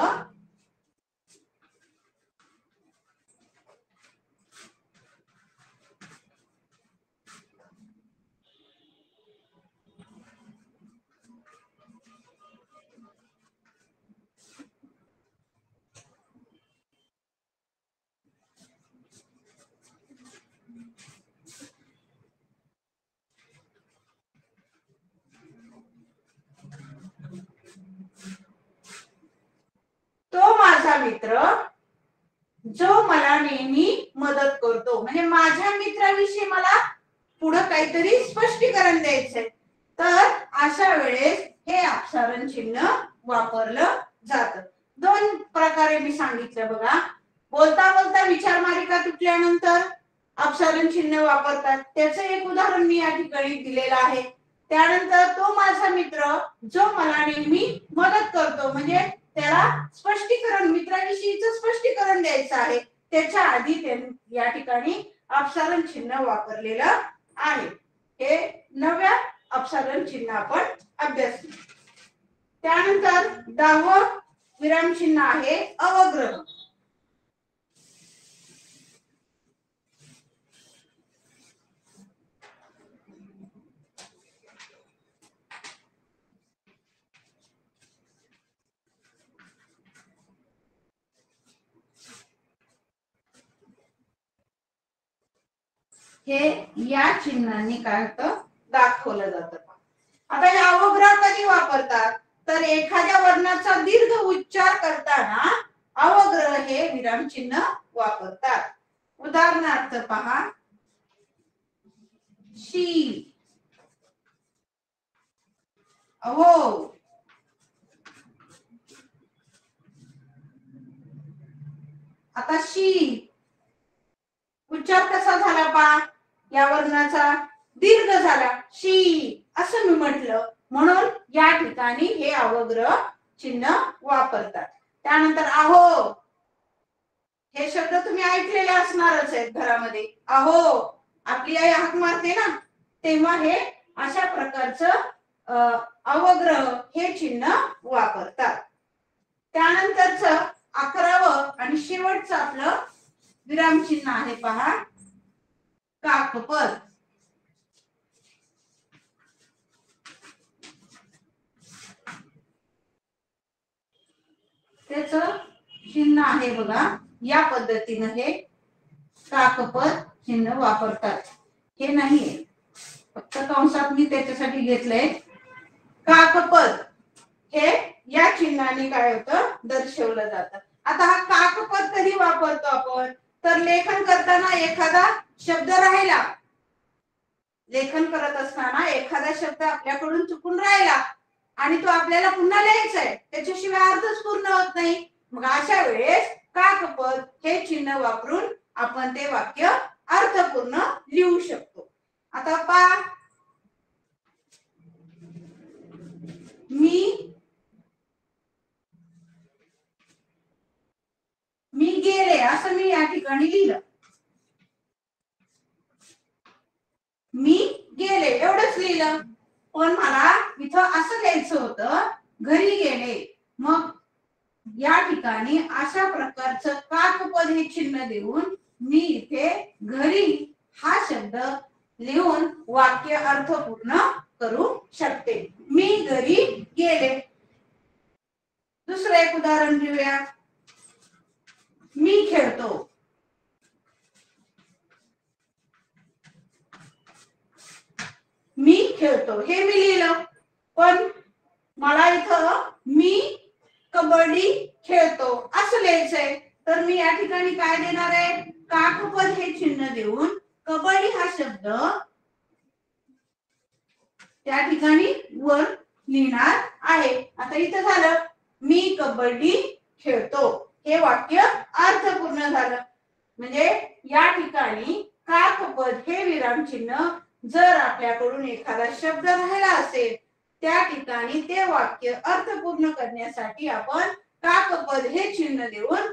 मित्र जो मला नेहमी मदत करतो। म्हणजे माझ्या मित्राविषयी मला पुढे काहीतरी स्पष्टीकरण द्यायचंय तर अशा वेळेस हे अपसारण चिन्ह वापरलं जातं। दोन प्रकारे मी सांगितलं बघा। बोलता बोलता विचार मालिका तुटल्यानंतर अपसारण चिन्ह वापरतात, त्याचं एक उदाहरण मी या ठिकाणी दिलेलं आहे। त्यानंतर तो माझा मित्र जो मला नेहमी मदत करतो, म्हणजे त्याला स्पष्टीकरण मित्राविषयीचं स्पष्टीकरण द्यायचं आहे त्याच्या आधी या ठिकाणी अपसारण चिन्ह वापरलेलं आहे। हे नव्या अपसारण चिन्ह आपण अभ्यासले। त्यानंतर 10वं विराम चिन्ह आहे अवग्रह। हे या चिन्हांनी काय होतं दाखवलं जातं। आता हे अवग्रह कधी वापरतात तर एखाद्या वर्णाचा दीर्घ उच्चार करताना अवग्रह हे विराम चिन्ह वापरतात। उदाहरणार्थ पहा शी, अहो, आता शी उच्चार कसा झाला पा, या वर्णाचा दीर्घ झाला, शी असं मी म्हटलं, म्हणून या ठिकाणी हे अवग्रह चिन्ह वापरतात. त्यानंतर अहो, हे शब्द तुम्ही ऐकलेले असणारच आहेत घरामध्ये. अहो, आपली आई हाक मारते ना, तेव्हा हे अशा प्रकारचं अवग्रह हे चिन्ह वापरतात. त्यानंतरच 11वं आणि शेवटचं आपलं विराम चिन्ह आहे पहा, काकपद. त्याच चिन्ह आहे बघा, या पद्धतीनं हे काकपद चिन्ह वापरतात. हे नाहीये, फक्त कंसात मी त्याच्यासाठी घेतलंय. काकपद हे या चिन्हाने काय होतं, दर्शवलं जातं. आता हा काकपद कधी वापरतो आपण, तर लेखन करताना एखादा शब्द राहिला, लेखन करत असताना एखादा शब्द आपल्याकडून चुकून राहिला आणि तो आपल्याला पुन्हा लिहायचा आहे, त्याच्याशिवाय अर्थच पूर्ण होत नाही. मग अशा वेळेस काकपद हे चिन्ह वापरून आपण ते वाक्य अर्थपूर्ण लिहू शकतो. आता पहा, मी गेले असं मी या ठिकाणी लिहिलं. मी गेले एवढंच लिहिलं, पण मला इथं असं लिहायचं होतं, घरी गेले. मग या ठिकाणी अशा प्रकारचं काकपद हे चिन्ह देऊन मी इथे घरी हा शब्द लिहून वाक्य अर्थपूर्ण करू शकते. मी घरी गेले. दुसरं एक उदाहरण घेऊया, मी खेळतो. मी खेळतो हे मी लिहिलं, पण मला इथं मी कबड्डी खेळतो असं लिहायचंय. तर मी या ठिकाणी काय देणार आहे, काकपद हे चिन्ह देऊन कबड्डी हा शब्द त्या ठिकाणी वर लिहिणार आहे. आता इथं झालं, मी कबड्डी खेळतो, हे वाक्य अर्थपूर्ण झालं. म्हणजे या ठिकाणी काकपद हे विराम चिन्ह, जर आपल्याकडून एखादा शब्द राहिला असेल, त्या ठिकाणी ते वाक्य अर्थपूर्ण करण्यासाठी आपण काकपद हे चिन्ह देऊन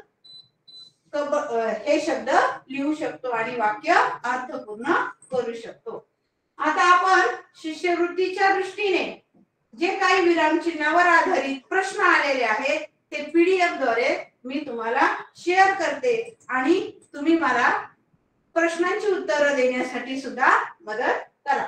हे शब्द लिहू शकतो आणि वाक्य अर्थपूर्ण करू शकतो. आता आपण शिष्यवृत्तीच्या दृष्टीने जे काही विराम चिन्हावर आधारित प्रश्न आलेले आहेत ते PDF द्वारे मी तुम्हाला शेअर करते आणि तुम्ही मला प्रश्नांची उत्तरं देण्यासाठी सुद्धा मदत करा.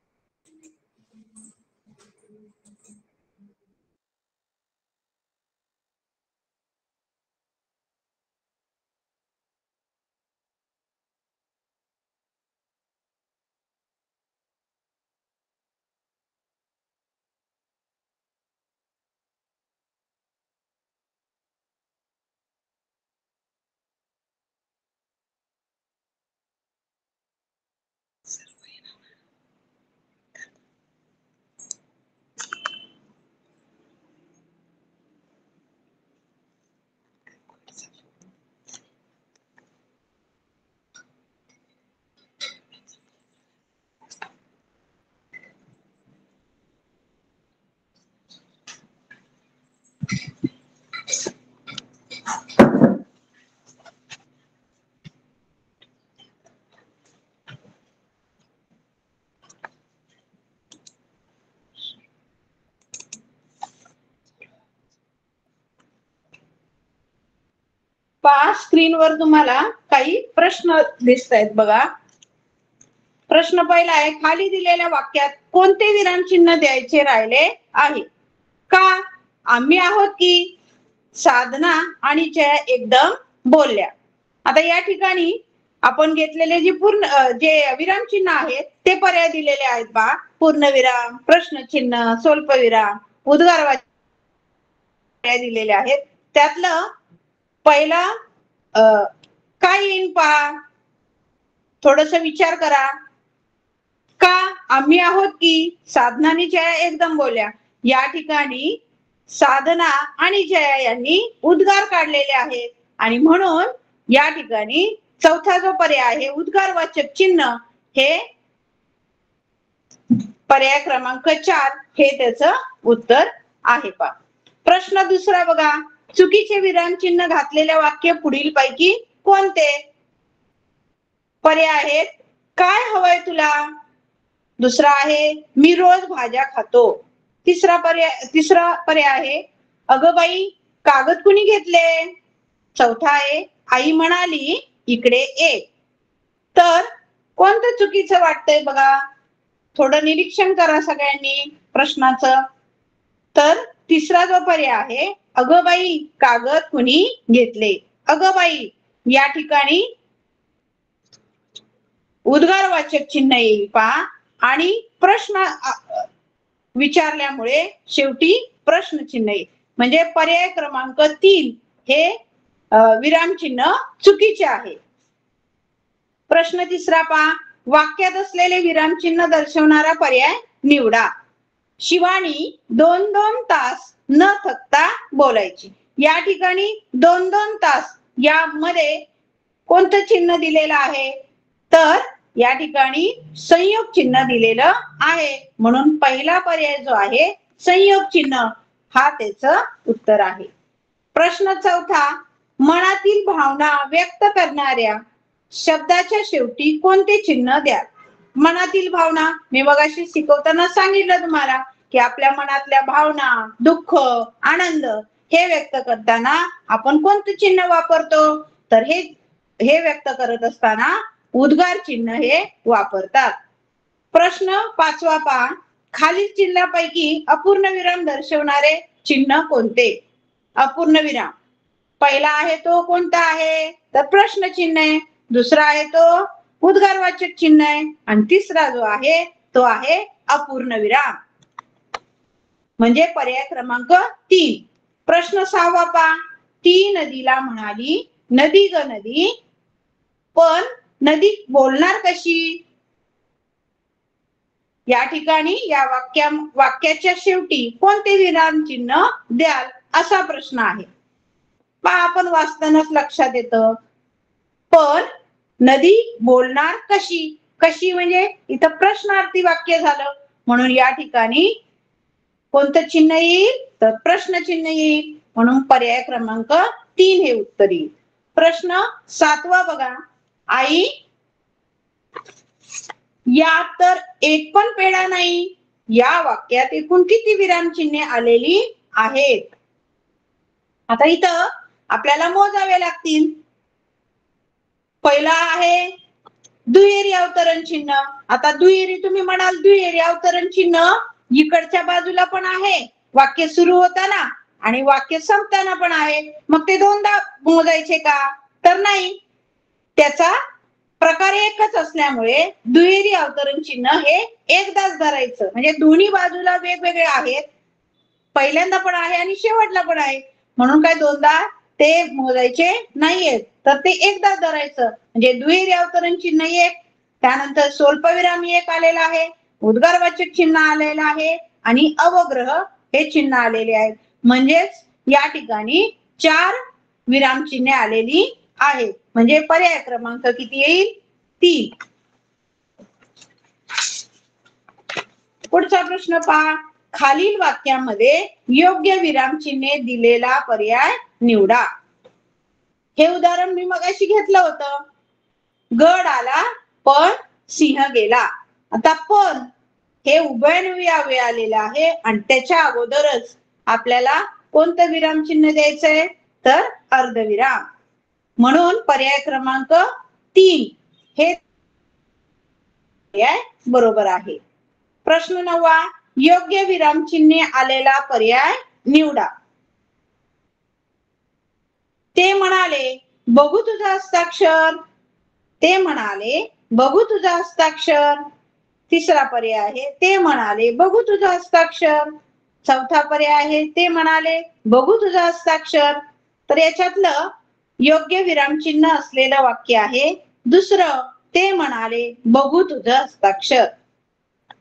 स्क्रीनवर तुम्हाला काही प्रश्न दिसत आहेत बघा. प्रश्न पहिला आहे, खाली दिलेल्या वाक्यात कोणते विराम चिन्ह द्यायचे राहिले आहे का? आम्ही आहोत की, साधना आणि जया एकदम बोलल्या. आता या ठिकाणी आपण घेतलेले जे विराम चिन्ह आहेत ते पर्याय दिलेले आहेत पहा. पूर्णविराम, प्रश्नचिन्ह, स्वल्पविराम, उद्गारवाची पर्याय दिलेले आहेत. त्यातलं पहिला काय येईन पहा, थोडस विचार करा. का आम्ही आहोत की साधना आणि जया एकदम बोलल्या. या ठिकाणी साधना आणि जया यांनी उद्गार काढलेले आहेत आणि म्हणून या ठिकाणी चौथा जो पर्याय आहे उद्गारवाचक चिन्ह हे पर्याय क्रमांक 4 हे त्याचं उत्तर आहे. पा प्रश्न दुसरा बघा, चुकीचे विरामचिन्ह घातलेल्या वाक्य पुढील पैकी कोणते? पर्याय आहेत काय हवंय तुला, दुसरा आहे मी रोज भाज्या खातो, तिसरा पर्याय आहे अगं बाई कागद कुणी घेतले, चौथा आहे आई म्हणाली इकडे ये. तर कोणतं चुकीचं वाटतंय बघा, थोडं निरीक्षण करा सगळ्यांनी प्रश्नाचं. तर तिसरा जो पर्याय आहे अगं बाई कागद कुणी घेतले. अगं बाई या ठिकाणी उद्गारवाचक चिन्ह येईल पहा आणि प्रश्न विचारल्यामुळे शेवटी प्रश्न चिन्ह येईल. म्हणजे पर्याय क्रमांक 3 हे विरामचिन्ह चुकीचे आहे. प्रश्न तिसरा पहा, वाक्यात असलेले विरामचिन्ह दर्शवणारा पर्याय निवडा. शिवानी 2-2 तास न थकता बोलायची. या ठिकाणी 2-2 तास यामध्ये कोणतं चिन्ह दिलेलं आहे, तर या ठिकाणी संयोग चिन्ह दिलेलं आहे. म्हणून पहिला पर्याय जो आहे संयोग चिन्ह हा त्याचं उत्तर आहे. प्रश्न चौथा, मनातील भावना व्यक्त करणाऱ्या शब्दाच्या शेवटी कोणते चिन्ह द्या? मनातील भावना मी मगाशी शिकवताना सांगितलं तुम्हाला की आपल्या मनातल्या भावना, दुःख, आनंद हे व्यक्त करताना आपण कोणतं चिन्ह वापरतो, तर हे व्यक्त करत असताना उद्गार चिन्ह हे वापरतात. प्रश्न पाचवा पहा, खालील चिन्हापैकी अपूर्ण विराम दर्शवणारे चिन्ह कोणते? अपूर्ण विराम पहिला आहे तो कोणता आहे, तर प्रश्न चिन्ह आहे. दुसरा आहे तो उद्गारवाचक चिन्ह आहे आणि तिसरा जो आहे तो आहे अपूर्ण विराम म्हणजे पर्याय क्रमांक 3. प्रश्न 6 पहा, ती नदीला म्हणाली नदी ग नदी, पण नदी बोलणार कशी? या ठिकाणी या वाक्याच्या शेवटी कोणते विराम चिन्ह द्याल असा प्रश्न आहे. पहा आपण वाचतानाच लक्षात येतं, पण नदी बोलणार कशी? कशी म्हणजे इथं प्रश्नार्थी वाक्य झालं म्हणून या ठिकाणी कोणतं चिन्ह येईल, तर प्रश्न चिन्ह येईल. म्हणून पर्याय क्रमांक 3 हे उत्तर येईल. प्रश्न 7 बघा, आई या तर एक पण पेढा नाही या वाक्यात एकूण किती विराम चिन्हे आलेली आहेत? आता इथं आपल्याला मोजावे लागतील. पहिला आहे दुहेरी अवतरण चिन्ह. आता दुहेरी तुम्ही म्हणाल दुहेरी अवतरण चिन्ह इकडच्या बाजूला पण आहे वाक्य सुरू होताना आणि वाक्य संपताना पण आहे, मग ते दोनदा मोजायचे का? तर नाही, त्याचा प्रकार एकच असल्यामुळे दुहेरी अवतरण चिन्ह हे एकदाच धरायचं. म्हणजे दोन्ही बाजूला वेगवेगळे आहेत, पहिल्यांदा पण आहे आणि शेवटला पण आहे, म्हणून काय दोनदा ते मोजायचे नाहीयेत, तर ते एकदाच धरायचं. म्हणजे दुहेरी अवतरण चिन्ह 1, त्यानंतर स्वल्पविराम 1 आलेला आहे, उद्गारवाचक चिन्ह आलेलं आहे आणि अवग्रह हे चिन्ह आलेले आहेत. म्हणजेच या ठिकाणी 4 विराम चिन्हे आलेली आहेत. म्हणजे पर्याय क्रमांक किती येईल? 3. पुढचा प्रश्न पहा, खालील वाक्यामध्ये योग्य विराम चिन्हे दिलेला पर्याय निवडा. हे उदाहरण मी मगाशी घेतलं होतं, गड आला पण सिंह गेला. आता पण हे उभयन्वियावे आलेलं आहे आणि त्याच्या अगोदरच आपल्याला कोणतं विराम चिन्ह द्यायचंय, तर अर्धविराम. म्हणून पर्याय क्रमांक 3 हे पर्याय बरोबर आहे. प्रश्न 9, योग्य विराम चिन्हे आलेला पर्याय निवडा. ते म्हणाले बघू तुझा हस्ताक्षर. ते म्हणाले बघू तुझा हस्ताक्षर. तिसरा पर्याय आहे ते म्हणाले बघू तुझा हस्ताक्षर. चौथा पर्याय आहे ते म्हणाले बघू तुझा हस्ताक्षर. तर याच्यातलं योग्य विरामचिन्ह असलेलं वाक्य आहे दुसरं, ते म्हणाले बघू तुझं हस्ताक्षर.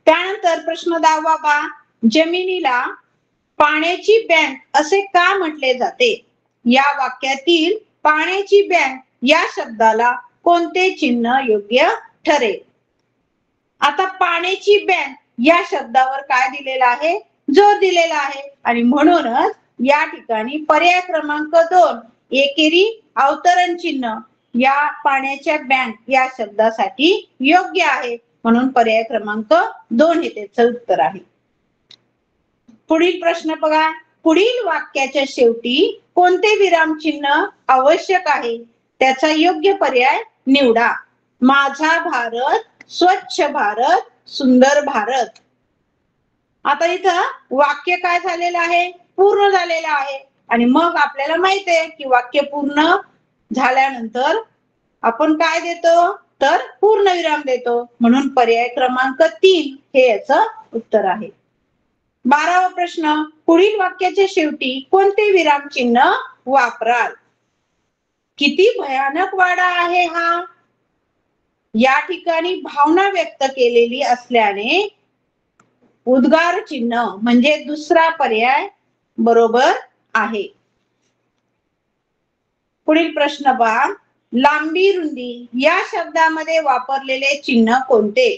त्यानंतर प्रश्न 10वा पहा, जमिनीला पाण्याची बँक असे का म्हटले जाते? या वाक्यातील पाण्याची बँक या शब्दाला कोणते चिन्ह योग्य ठरेल? आता पाण्याची बँक या शब्दावर काय दिलेला आहे? जोर दिलेला आहे आणि म्हणूनच या ठिकाणी पर्याय क्रमांक 2 एकेरी अवतरण चिन्ह या पाण्याच्या बँक या शब्दासाठी योग्य आहे, म्हणून पर्याय क्रमांक 2 हे त्याचं उत्तर आहे. पुढील प्रश्न बघा, पुढील वाक्याच्या शेवटी कोणते विराम चिन्ह आवश्यक आहे? त्याचा योग्य पर्याय निवडा. माझा भारत, स्वच्छ भारत, सुंदर भारत. आता इथं वाक्य काय झालेलं आहे? पूर्ण झालेलं आहे आणि मग आपल्याला माहित आहे की वाक्य पूर्ण झाल्यानंतर आपण काय देतो? तर पूर्ण विराम देतो, म्हणून पर्याय क्रमांक 3 हे याचं उत्तर आहे. 12वा प्रश्न, पुढील वाक्याच्या शेवटी कोणते विराम चिन्ह वापराल? किती भयानक वाडा आहे हा? या ठिकाणी भावना व्यक्त केलेली असल्याने उद्गार चिन्ह म्हणजे दुसरा पर्याय बरोबर आहे. पुढील प्रश्न पहा, लांबी रुंदी या शब्दामध्ये वापरलेले चिन्ह कोणते?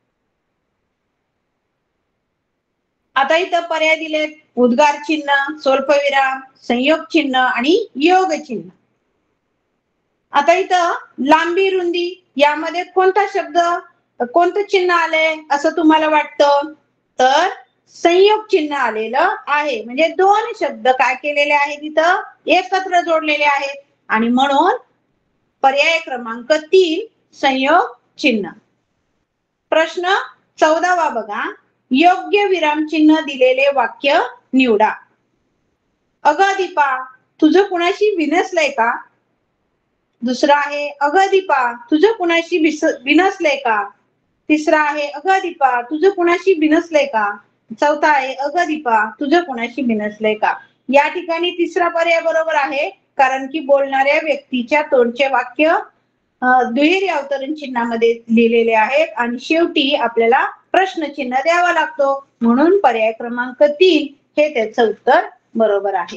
आता इथं पर्याय दिले, उद्गार चिन्ह, स्वल्पविराम, संयोग चिन्ह आणि योग चिन्ह. आता इथं लांबी रुंदी यामध्ये कोणता शब्द, कोणतं चिन्ह आले असं तुम्हाला वाटतं? तर संयोग चिन्ह आलेलं आहे, म्हणजे दोन शब्द काय केलेले आहेत इथं? एकत्र जोडलेले आहेत आणि म्हणून पर्याय क्रमांक 3 संयोग चिन्ह. प्रश्न 14वा बघा, योग्य विराम चिन्ह दिलेले वाक्य निवडा. अगं दीपा, तुझं कुणाशी बिनसलंय का? दुसरा आहे, अगं दीपा, तुझं कुणाशी बिनसलंय का? तिसरा आहे, अगं दीपा, तुझं कुणाशी बिनसलंय का? चौथा आहे, अगं दीपा, तुझं कुणाशी बिनसलंय का? या ठिकाणी तिसरा पर्याय बरोबर आहे, कारण की बोलणाऱ्या व्यक्तीच्या तोंडचे वाक्य दुहेरी अवतरण चिन्हामध्ये लिहिलेले आहेत आणि शेवटी आपल्याला प्रश्नचिन्ह द्यावा लागतो, म्हणून पर्याय क्रमांक 3 हे त्याचं उत्तर बरोबर आहे.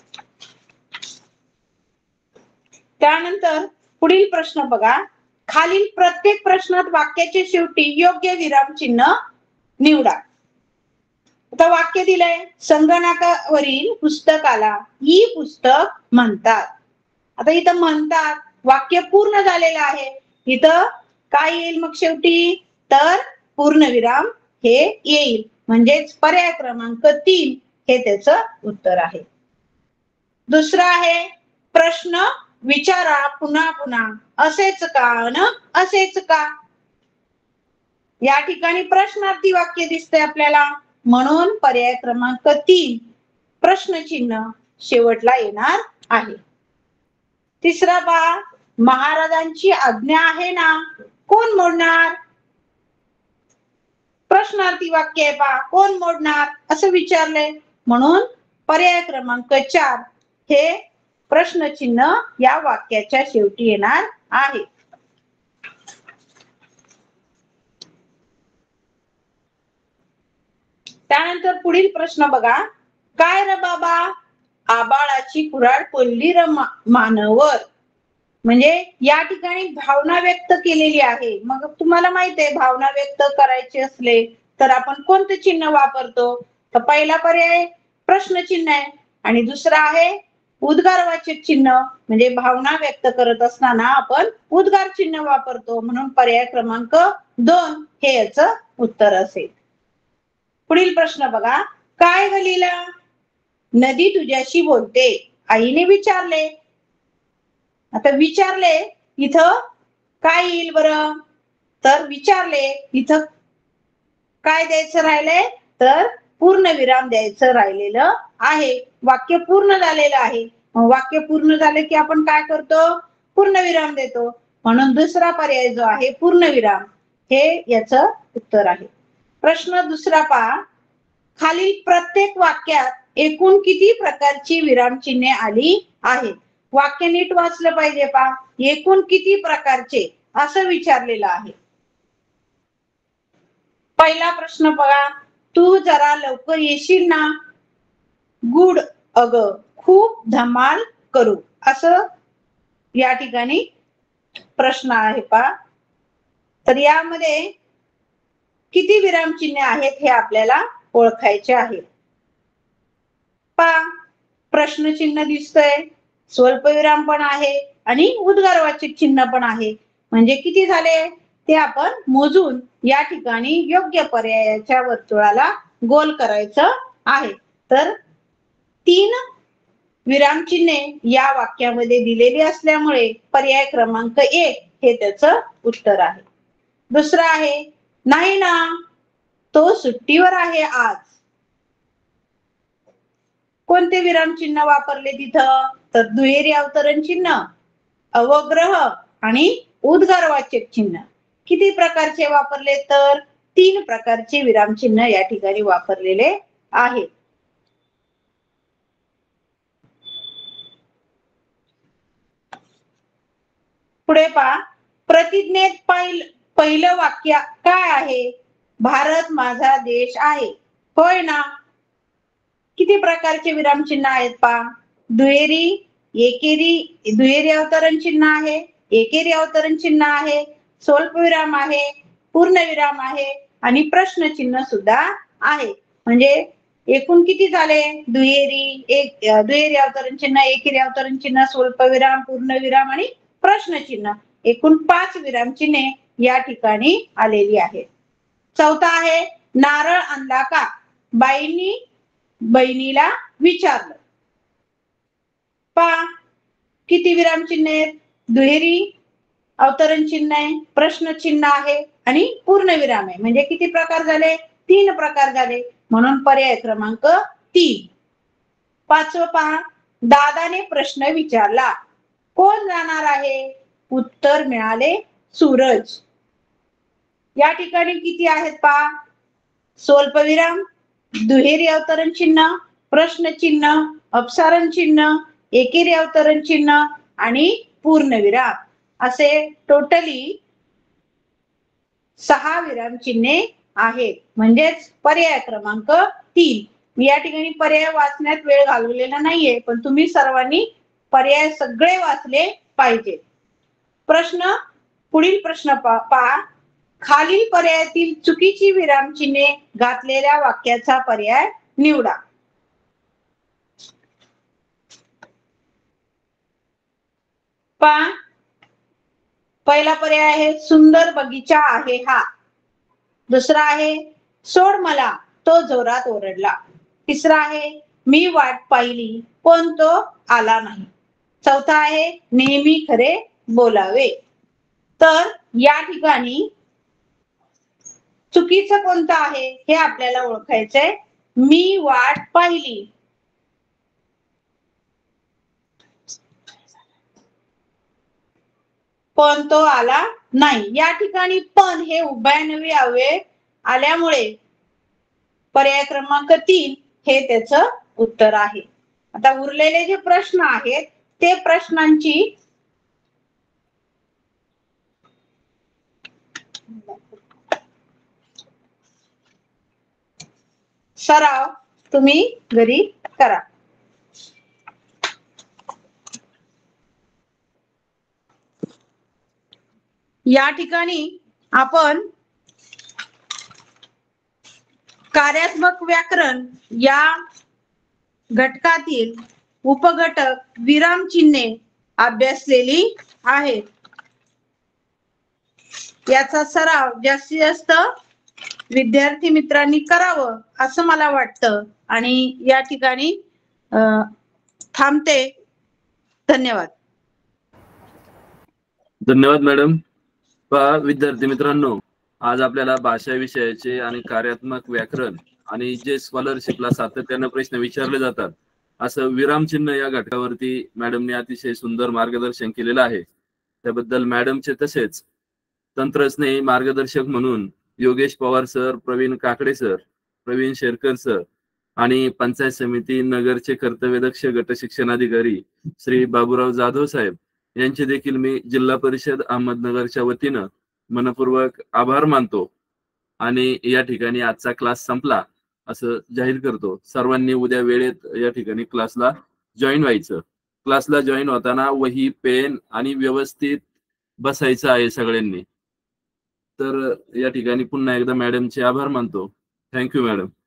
त्यानंतर पुढील प्रश्न बघा, खालील प्रत्येक प्रश्नात वाक्याच्या शेवटी योग्य विराम चिन्ह निवडा. आता वाक्य दिलंय, संगणकावरील पुस्तकाला ई पुस्तक म्हणतात. आता इथं म्हणतात वाक्य पूर्ण झालेलं आहे, इथं काय येईल मग शेवटी? तर पूर्णविराम हे येईल, म्हणजेच पर्याय क्रमांक 3 हे त्याचं उत्तर आहे. दुसरा आहे, प्रश्न विचारा पुन्हा पुन्हा, असेच का न असेच का? या ठिकाणी प्रश्नार्थी वाक्य दिसतंय आपल्याला, म्हणून पर्याय क्रमांक 3 प्रश्नचिन्ह शेवटला येणार आहे. तिसरा पहा, महाराजांची आज्ञा आहे ना, कोण मोडणार? प्रश्नार्थी वाक्य आहे पहा, कोण मोडणार असं विचारलंय, म्हणून पर्याय क्रमांक 4 हे प्रश्नचिन्ह या वाक्याच्या शेवटी येणार आहे. त्यानंतर पुढील प्रश्न बघा, काय र बाबा आबाळाची कुऱ्हाड पडली र मानवर? म्हणजे या ठिकाणी भावना व्यक्त केलेली आहे. मग तुम्हाला माहित आहे भावना व्यक्त करायची असले तर आपण कोणतं चिन्ह वापरतो? तर पहिला पर्याय प्रश्नचिन्ह आहे आणि दुसरा आहे उद्गारवाचक चिन्ह, म्हणजे भावना व्यक्त करत असताना आपण उद्गार चिन्ह वापरतो, म्हणून पर्याय क्रमांक 2 हे याचं उत्तर असेल. पुढील प्रश्न बघा, काय ग लीला, नदी तुझ्याशी बोलते, आईने विचारले. आता विचारले इथं काय येईल बरं? तर विचारले इथं काय द्यायचं राहिलंय? तर पूर्ण विराम द्यायचं राहिलेलं आहे. वाक्य पूर्ण झालेलं आहे, वाक्य पूर्ण झाले की आपण काय करतो? पूर्ण विराम देतो, म्हणून दुसरा पर्याय जो आहे पूर्णविराम हे याचं उत्तर आहे. प्रश्न दुसरा पहा, खालील प्रत्येक वाक्यात एकूण किती प्रकारची विरामचिन्हे आली आहेत? वाक्य नीट वाचलं पाहिजे पहा, एकूण किती प्रकारचे असं विचारलेलं आहे. पहिला प्रश्न बघा, तू जरा लवकर येशील ना? गुड अग, खूप धमाल करू, असं या ठिकाणी प्रश्न आहे पहा. तर यामध्ये किती विरामचिन्हे आहेत हे आपल्याला ओळखायचे आहे. पहा, प्रश्नचिन्ह दिसतंय, स्वल्पविराम पण आहे आणि उद्गारवाचक चिन्ह पण आहे. म्हणजे किती झाले ते आपण मोजून या ठिकाणी योग्य पर्यायाच्या वर्तुळाला गोल करायचं आहे. तर 3 विरामचिन्हे या वाक्यामध्ये दिलेली असल्यामुळे पर्याय क्रमांक 1 हे त्याचं उत्तर आहे. दुसरं आहे, नाही ना, तो सुट्टीवर आहे आज. कोणते विरामचिन्ह वापरले तिथं? तर दुहेरी अवतरण चिन्ह, अवग्रह आणि उद्गारवाचक चिन्ह. किती प्रकारचे वापरले? तर 3 प्रकारचे विरामचिन्ह या ठिकाणी वापरलेले आहेत. पुढे पहा, प्रतिज्ञेत पहिलं वाक्य काय आहे? भारत माझा देश आहे. होय ना? किती प्रकारचे विरामचिन्ह आहेत पहा? दुहेरी, एकेरी, दुहेरी अवतरण चिन्ह आहे, एकेरी अवतरण चिन्ह आहे, स्वल्पविराम आहे, पूर्णविराम आहे आणि प्रश्नचिन्ह सुद्धा आहे. म्हणजे एकूण किती झाले? दुहेरी अवतरण चिन्ह, एकेरी अवतरण चिन्ह, स्वल्पविराम, पूर्णविराम आणि प्रश्नचिन्ह, एकूण 5 विरामचिन्हे या ठिकाणी आलेली आहेत. चौथा आहे, नारळ आणला का? बाईंनी बहिणीला विचारलं. पहा, किती विरामचिन्ह आहेत? दुहेरी अवतरण चिन्ह आहे, प्रश्नचिन्ह आहे आणि पूर्णविराम आहे. म्हणजे किती प्रकार झाले? 3 प्रकार झाले. म्हणून पर्याय क्रमांक 3. पाचवं पहा, दादाने प्रश्न विचारला, कोण जाणार आहे? उत्तर मिळाले, सूरज. या ठिकाणी किती आहेत पहा? स्वल्पविराम, दुहेरी अवतरण चिन्ह, प्रश्नचिन्ह, अपसारण चिन्ह, एकेरी अवतरण चिन्ह आणि पूर्णविराम, असे टोटली 6 विरामचिन्हे आहेत. म्हणजेच पर्याय क्रमांक 3. मी या ठिकाणी पर्याय वाचण्यात वेळ घालवलेला नाहीये, पण तुम्ही सर्वांनी पर्याय सगळे वाचले पाहिजे. पुढील प्रश्न पहा, खालील पर्यायातील चुकीची विरामचिन्हे घातलेल्या वाक्याचा पर्याय निवडा. पहा, पहिला पर्याय आहे, सुंदर बगीचा आहे हा. दुसरा आहे, सोड मला, तो जोरात ओरडला. तिसरा आहे, मी वाट पाहिली पण तो आला नाही. चौथा आहे, नेहमी खरे बोलावे. तर या ठिकाणी चुकीचं कोणतं आहे हे आपल्याला ओळखायचंय. मी वाट पाहिली, पण तो आला नाही. या ठिकाणी पण हे उभयनवी अव्यय आल्यामुळे पर्याय क्रमांक 3 हे त्याचं उत्तर आहे. आता उरलेले जे प्रश्न आहेत ते प्रश्नांची सराव तुम्ही घरी करा. या ठिकाणी आपण कार्यात्मक व्याकरण या घटकातील उपघटक विरामचिन्हे अभ्यासलेली आहेत. याचा सराव जास्तीत जास्त विद्यार्थी मित्रांनी करावं असं मला वाटतं आणि या ठिकाणी थांबते. धन्यवाद. धन्यवाद मॅडम. विद्यार्थी मित्रांनो, आज आपल्याला भाषा विषयाचे आणि कार्यात्मक व्याकरण आणि जे स्कॉलरशिपला सातत्याने प्रश्न विचारले जातात असं विरामचिन्ह या घटकावरती मॅडमने अतिशय सुंदर मार्गदर्शन केलेलं आहे. त्याबद्दल मॅडमचे तसेच तंत्रस्नेही मार्गदर्शक म्हणून Yogesh Pawar sir, Pravin Kakade sir, Pravin Sherkar sir आणि पंचायत समिती नगरचे कर्तव्यदक्ष गट शिक्षणाधिकारी श्री बाबूराव जाधव साहेब यांचे देखील मी जिल्हा परिषद अहमदनगरच्या वतीनं मनपूर्वक आभार मानतो. आणि या ठिकाणी आजचा क्लास संपला असं जाहीर करतो. सर्वांनी उद्या वेळेत या ठिकाणी क्लासला जॉईन व्हायचं. क्लासला जॉईन होताना वही, पेन आणि व्यवस्थित बसायचं आहे सगळ्यांनी. तर या ठिकाणी पुन्हा एकदा मॅडमचे आभार मानतो. Thank you madam.